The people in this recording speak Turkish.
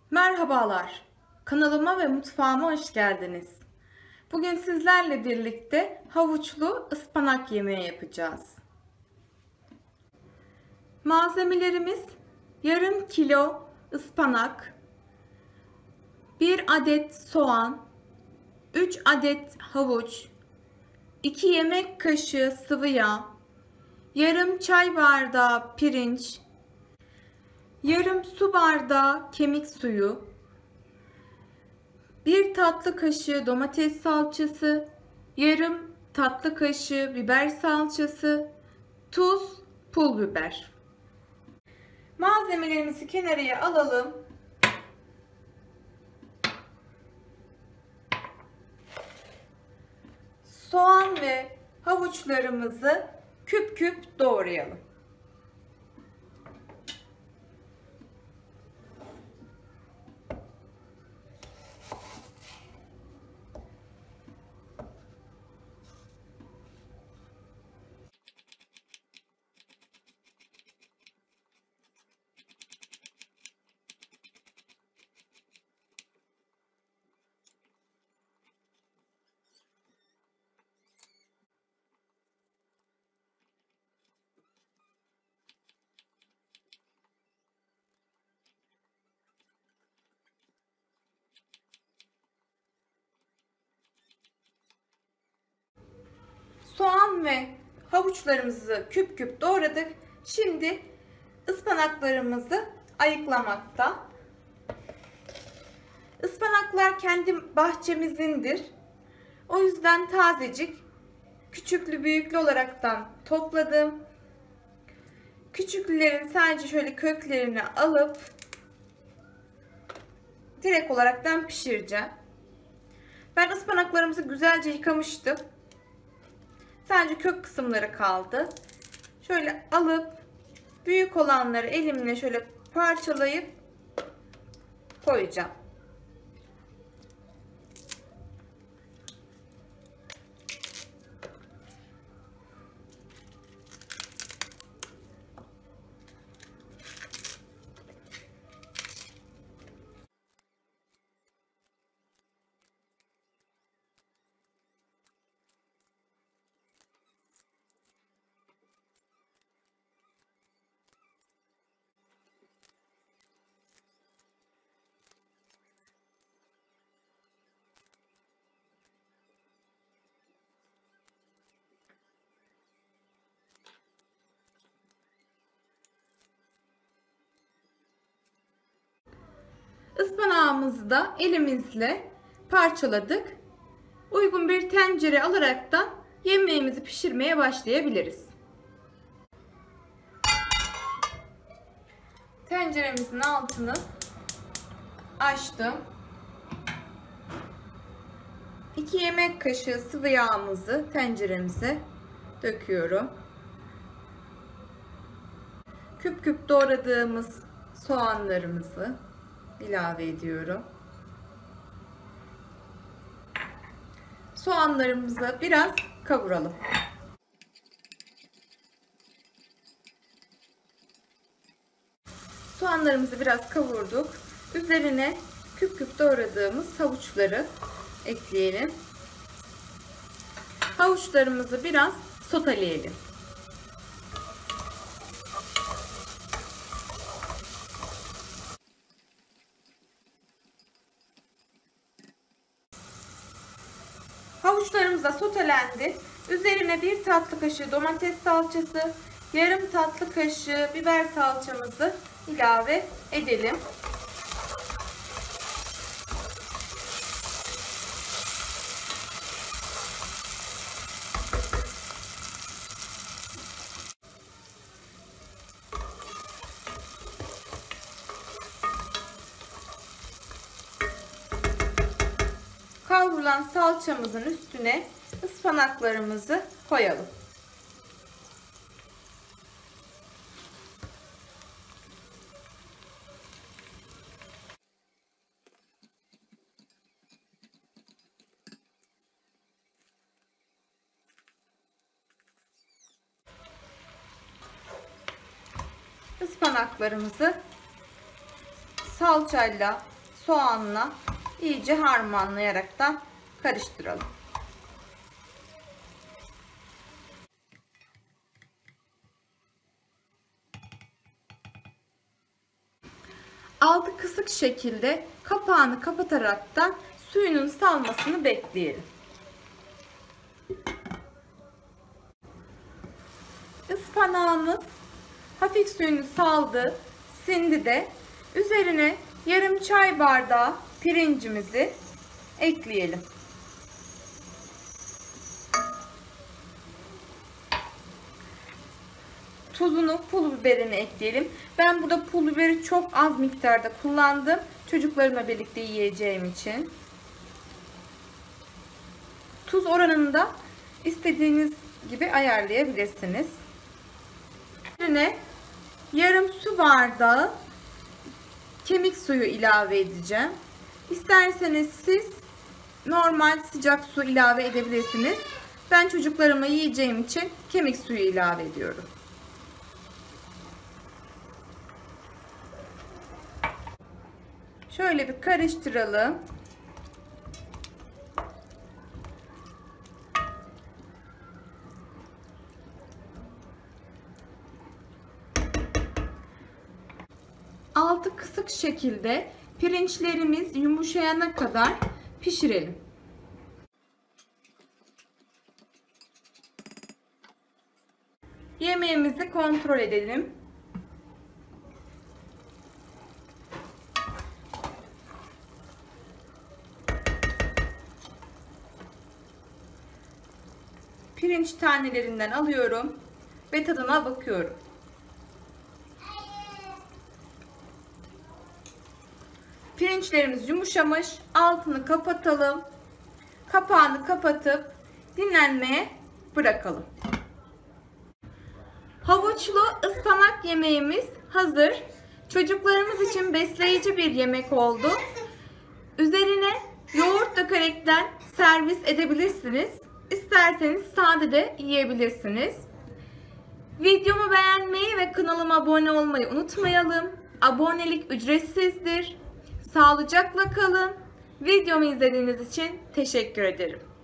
Merhabalar, kanalıma ve mutfağıma hoş geldiniz. Bugün sizlerle birlikte havuçlu ıspanak yemeği yapacağız. Malzemelerimiz yarım kilo ıspanak, 1 adet soğan, 3 adet havuç, 2 yemek kaşığı sıvı yağ, yarım çay bardağı pirinç, yarım su bardağı kemik suyu, 1 tatlı kaşığı domates salçası, yarım tatlı kaşığı biber salçası, tuz, pul biber. Malzemelerimizi kenarıya alalım. Soğan ve havuçlarımızı küp küp doğrayalım. Soğan ve havuçlarımızı küp küp doğradık. Şimdi ıspanaklarımızı ayıklamakta. Ispanaklar kendi bahçemizindir. O yüzden tazecik, küçüklü büyüklü olaraktan topladım. Küçüklülerin sadece şöyle köklerini alıp direkt olaraktan pişireceğim. Ben ıspanaklarımızı güzelce yıkamıştım. Sadece kök kısımları kaldı. Şöyle alıp büyük olanları elimle şöyle parçalayıp koyacağım. Ispanağımızı da elimizle parçaladık. Uygun bir tencere alaraktan yemeğimizi pişirmeye başlayabiliriz. Tenceremizin altını açtım. 2 yemek kaşığı sıvı yağımızı tenceremize döküyorum. Küp küp doğradığımız soğanlarımızı ilave ediyorum. Soğanlarımızı biraz kavuralım. Soğanlarımızı biraz kavurduk. Üzerine küp küp doğradığımız havuçları ekleyelim. Havuçlarımızı biraz soteleyelim. Havuçlarımız da sotelendi. Üzerine 1 tatlı kaşığı domates salçası, yarım tatlı kaşığı biber salçamızı ilave edelim. Kavrulan salçamızın üstüne ıspanaklarımızı koyalım. Ispanaklarımızı salçayla soğanla iyice harmanlayaraktan karıştıralım. Altı kısık şekilde kapağını kapataraktan suyunun salmasını bekleyelim. Ispanağımız hafif suyunu saldı, sindi de üzerine yarım çay bardağı pirincimizi ekleyelim. Tuzunu, pul biberini ekleyelim. Ben burada pul biberi çok az miktarda kullandım. Çocuklarımla birlikte yiyeceğim için. Tuz oranını da istediğiniz gibi ayarlayabilirsiniz. Üzerine yarım su bardağı kemik suyu ilave edeceğim. İsterseniz siz normal sıcak su ilave edebilirsiniz. Ben çocuklarıma yiyeceğim için kemik suyu ilave ediyorum. Şöyle bir karıştıralım. Altı kısık şekilde pirinçlerimiz yumuşayana kadar pişirelim. Yemeğimizi kontrol edelim. Pirinç tanelerinden alıyorum ve tadına bakıyorum. Pirinçlerimiz yumuşamış. Altını kapatalım. Kapağını kapatıp dinlenmeye bırakalım. Havuçlu ıspanak yemeğimiz hazır. Çocuklarımız için besleyici bir yemek oldu. Üzerine yoğurt dökerekten servis edebilirsiniz. İsterseniz sade de yiyebilirsiniz. Videomu beğenmeyi ve kanalıma abone olmayı unutmayalım. Abonelik ücretsizdir. Sağlıcakla kalın. Videomu izlediğiniz için teşekkür ederim.